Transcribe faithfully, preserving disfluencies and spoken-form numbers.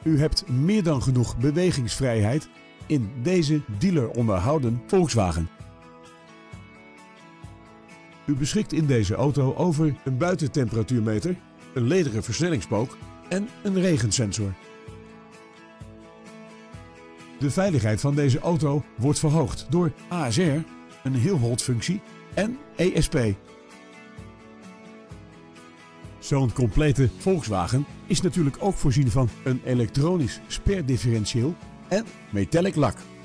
U hebt meer dan genoeg bewegingsvrijheid in deze dealer onderhouden Volkswagen. U beschikt in deze auto over een buitentemperatuurmeter, een lederen versnellingspook en een regensensor. De veiligheid van deze auto wordt verhoogd door A S R, een heel-hold-functie en E S P. Zo'n complete Volkswagen is natuurlijk ook voorzien van een elektronisch sperdifferentieel en metallic lak.